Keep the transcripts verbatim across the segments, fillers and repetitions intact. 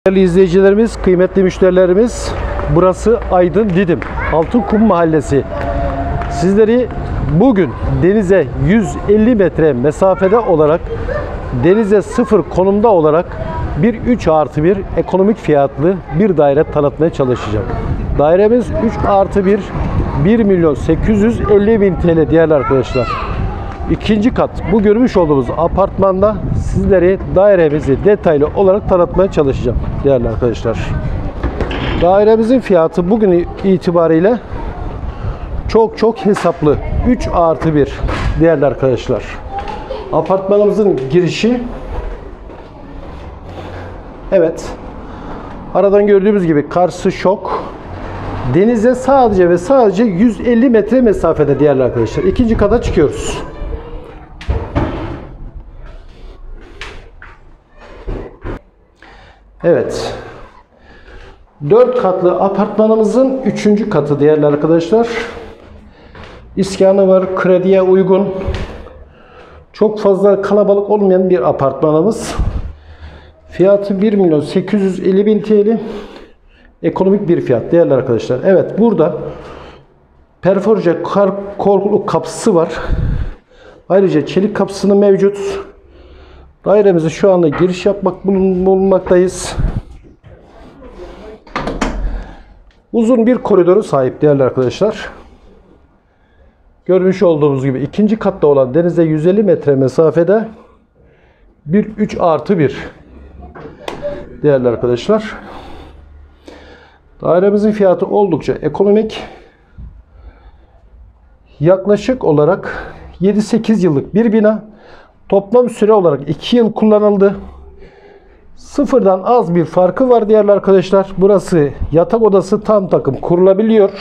Değerli izleyicilerimiz, kıymetli müşterilerimiz, burası Aydın Didim Altınkum Mahallesi. Sizleri bugün denize yüz elli metre mesafede olarak, denize sıfır konumda olarak bir üç artı bir ekonomik fiyatlı bir daire tanıtmaya çalışacağım. Dairemiz üç artı bir, bir milyon sekiz yüz elli bin T L değerli arkadaşlar. İkinci kat, bu görmüş olduğumuz apartmanda sizleri dairemizi detaylı olarak tanıtmaya çalışacağım değerli arkadaşlar. Dairemizin fiyatı bugün itibariyle çok çok hesaplı. üç artı bir değerli arkadaşlar. Apartmanımızın girişi, evet, aradan gördüğümüz gibi karşısı şok. Denize sadece ve sadece yüz elli metre mesafede değerli arkadaşlar. İkinci kata çıkıyoruz. Evet. dört katlı apartmanımızın üçüncü katı değerli arkadaşlar. İskanı var, krediye uygun. Çok fazla kalabalık olmayan bir apartmanımız. Fiyatı bir milyon sekiz yüz elli bin T L. Ekonomik bir fiyat değerli arkadaşlar. Evet, burada perforje kar korkuluk kapısı var. Ayrıca çelik kapısının mevcut. Dairemize şu anda giriş yapmak bulunmaktayız. Uzun bir koridoru sahip değerli arkadaşlar. Görmüş olduğumuz gibi ikinci katta olan denize yüz elli metre mesafede bir üç artı bir değerli arkadaşlar. Dairemizin fiyatı oldukça ekonomik. Yaklaşık olarak yedi sekiz yıllık bir bina. Toplam süre olarak iki yıl kullanıldı. Sıfırdan az bir farkı var değerli arkadaşlar. Burası yatak odası tam takım kurulabiliyor.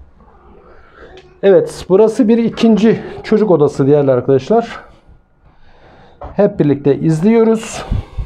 Evet, burası bir ikinci çocuk odası değerli arkadaşlar. Hep birlikte izliyoruz.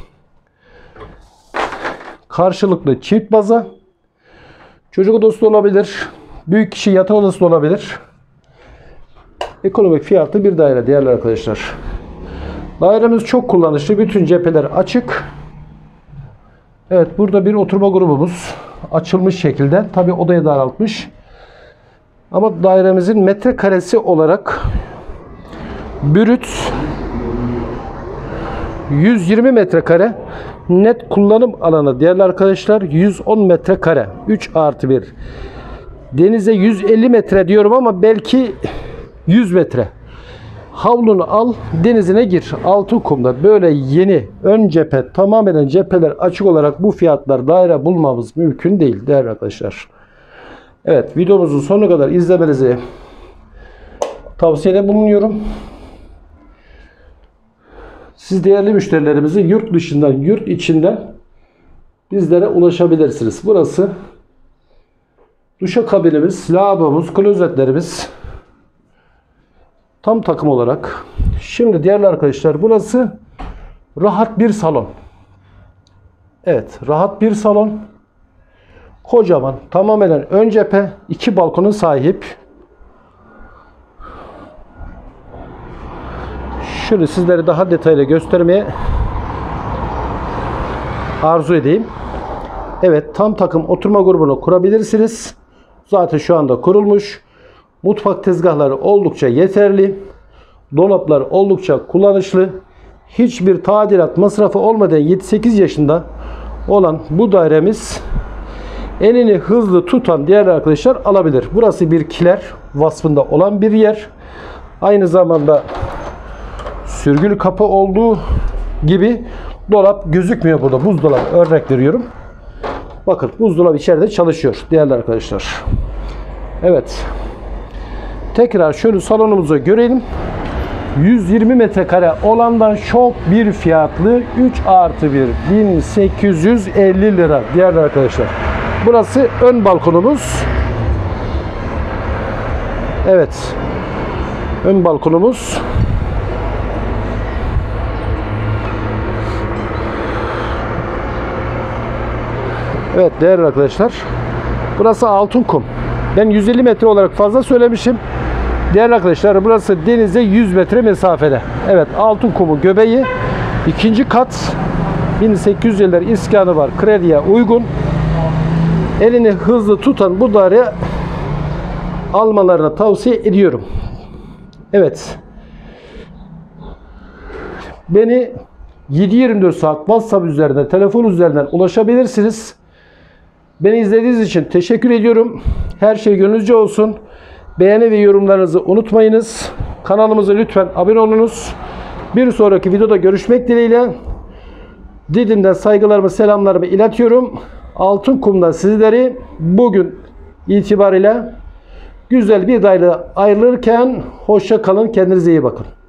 Karşılıklı çift baza. Çocuk odası da olabilir. Büyük kişi yatak odası da olabilir. Ekonomik fiyatlı bir daire değerli arkadaşlar. Dairemiz çok kullanışlı. Bütün cepheler açık. Evet, burada bir oturma grubumuz açılmış şekilde. Tabi odayı daraltmış. Ama dairemizin metrekaresi olarak brüt yüz yirmi metrekare, net kullanım alanı değerli arkadaşlar yüz on metrekare. üç artı bir. Denize yüz elli metre diyorum ama belki yüz metre. Havlunu al, denizine gir. Altınkum'da böyle yeni ön cephe, tamamen cepheler açık olarak bu fiyatlar daire bulmamız mümkün değil değerli arkadaşlar. Evet, videomuzun sonuna kadar izlemenizi tavsiyede bulunuyorum. Siz değerli müşterilerimizi yurt dışından, yurt içinden bizlere ulaşabilirsiniz. Burası duşakabinimiz, lavabomuz, klozetlerimiz tam takım olarak. Şimdi değerli arkadaşlar, burası rahat bir salon. Evet, rahat bir salon. Kocaman, tamamen ön cephe, iki balkona sahip. Şöyle sizlere daha detaylı göstermeye arzu edeyim. Evet, tam takım oturma grubunu kurabilirsiniz. Zaten şu anda kurulmuş. Mutfak tezgahları oldukça yeterli. Dolaplar oldukça kullanışlı. Hiçbir tadilat masrafı olmadan yedi sekiz yaşında olan bu dairemiz elini hızlı tutan değerli arkadaşlar alabilir. Burası bir kiler vasfında olan bir yer. Aynı zamanda sürgülü kapı olduğu gibi dolap gözükmüyor burada. Buzdolabı örnek veriyorum. Bakın, buzdolabı içeride çalışıyor değerli arkadaşlar. Evet. Tekrar şöyle salonumuzu görelim. yüz yirmi metrekare olandan çok bir fiyatlı üç artı bir bin sekiz yüz elli lira değerli arkadaşlar. Burası ön balkonumuz. Evet. Ön balkonumuz. Evet değerli arkadaşlar. Burası Altınkum. Ben yüz elli metre olarak fazla söylemişim. Değerli arkadaşlar, burası denize yüz metre mesafede. Evet, Altınkum'un göbeği. İkinci kat. bin sekiz yüzler iskanı var. Krediye uygun. Elini hızlı tutan bu daire almalarını tavsiye ediyorum. Evet. Beni yedi yirmi dört saat WhatsApp üzerinden, telefon üzerinden ulaşabilirsiniz. Beni izlediğiniz için teşekkür ediyorum. Her şey gönlünüzce olsun. Beğeni ve yorumlarınızı unutmayınız. Kanalımıza lütfen abone olunuz. Bir sonraki videoda görüşmek dileğiyle. Didim'den saygılarımı, selamlarımı iletiyorum. Altınkum'da sizleri bugün itibariyle güzel bir daire ayrılırken hoşça kalın. Kendinize iyi bakın.